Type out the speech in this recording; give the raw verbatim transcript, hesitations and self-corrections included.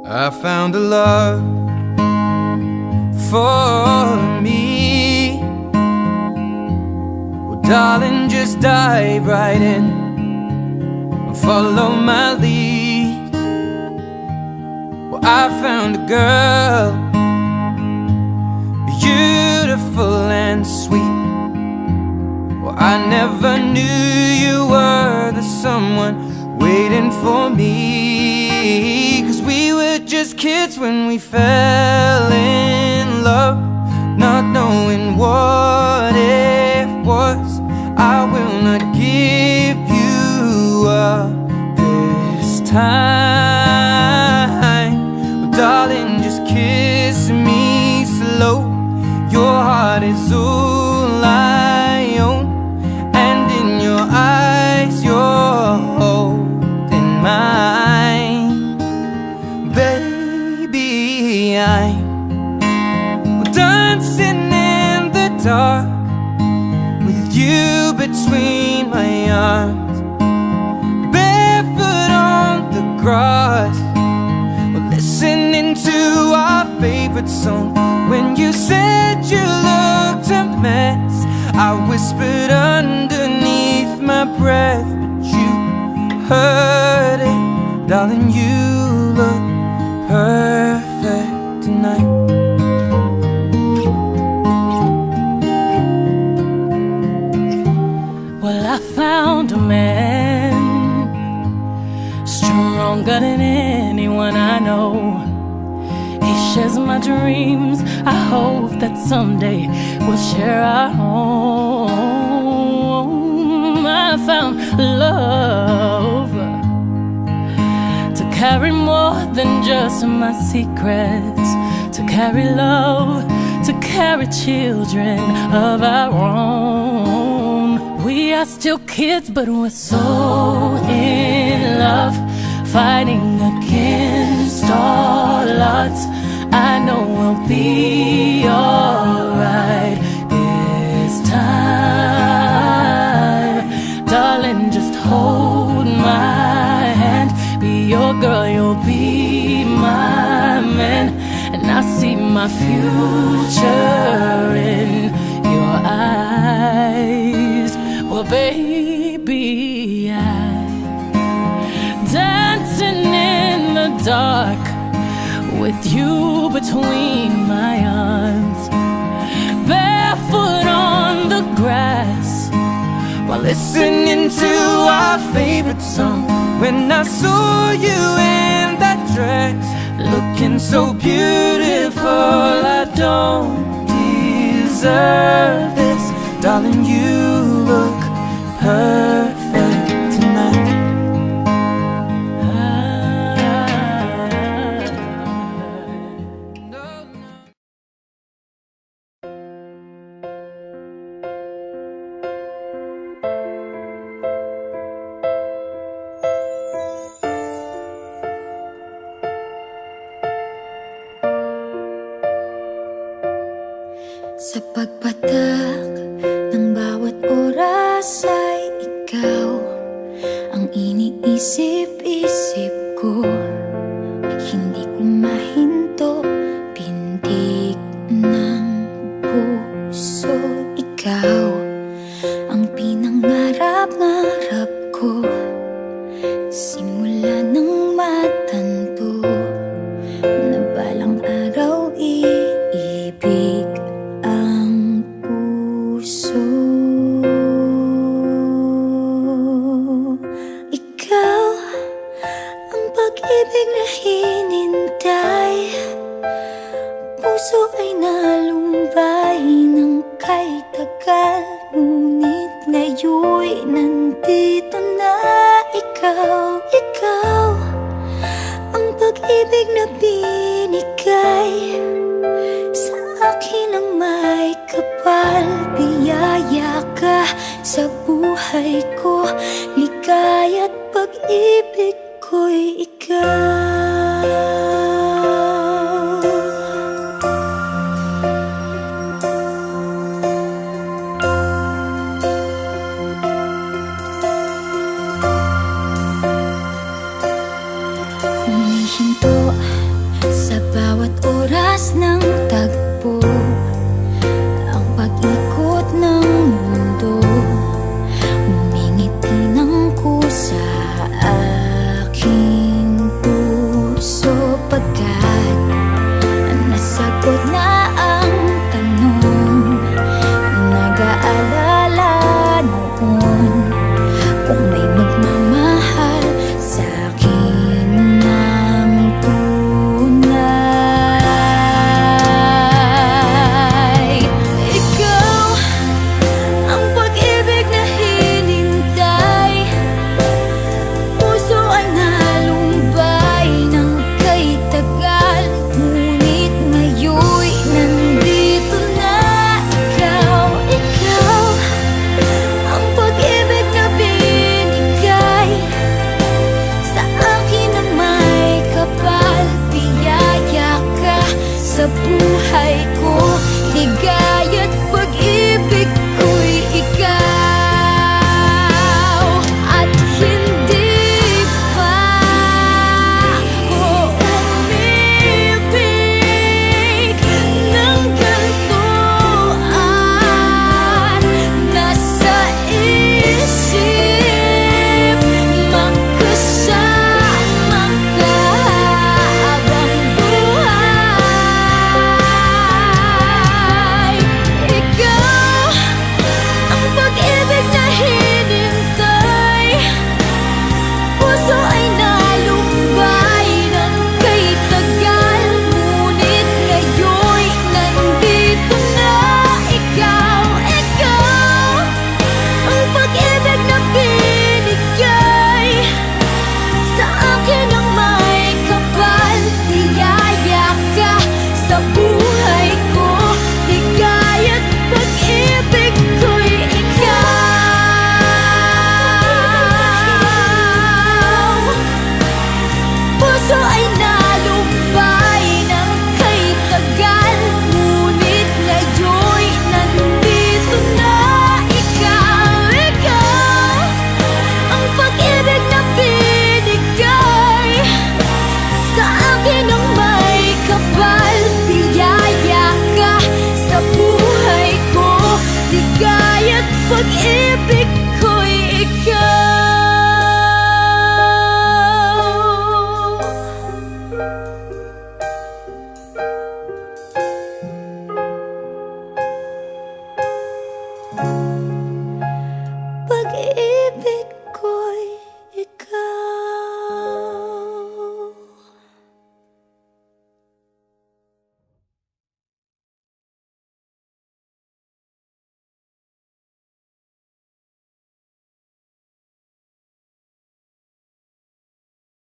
I found a love for me. Well, darling, just dive right in and follow my lead. Well, I found a girl, beautiful and sweet. Well, I never knew you were the someone waiting for me. 'Cause we were just kids when we fell in love, not knowing what it was. I will not give you up this time. Well, darling, just kiss me slow. Your heart is all I own, and in your eyes you're holding mine. Baby, I'm dancing in the dark with you between my arms, barefoot on the grass. We're listening to our favorite song. When you said you looked a mess, I whispered underneath my breath, but you heard it. Darling, you look perfect tonight. Well, I found a man stronger than anyone I know. He shares my dreams. I hope that someday we'll share our home. I found love to carry more than just my secrets, to carry love, to carry children of our own. We are still kids, but we're so in love, fighting against all odds. I know we'll be alright this time. Darling, just hold my hand. Be your girl, you'll be my man. And I see my future in your eyes. Well, baby, I'm dancing in the dark with you between my arms, barefoot on the grass, while listening to our favorite song. When I saw you in that dress, looking so beautiful, I don't deserve this. Darling, you look perfect tonight. Sa pagpatak ng bawat oras ay ikaw ang iniisip-isip ko. Hindi ko mahinto, pintig ng puso. Ikaw ang pinangarap-ngarap ko, simula ng matanto na balang araw iibig ang puso. Ikaw ang pag-ibig na hinintay, puso ay nalumbay ng kay tagal. Ngunit ngayon'y nandito na ikaw. Ikaw ang pag-ibig na binigay sa akin ang may kapal. Biyaya ka sa buhay ko, ligaya't pag-ibig ko'y ikaw. pag-ibig ko'y ikaw. Pag-ibig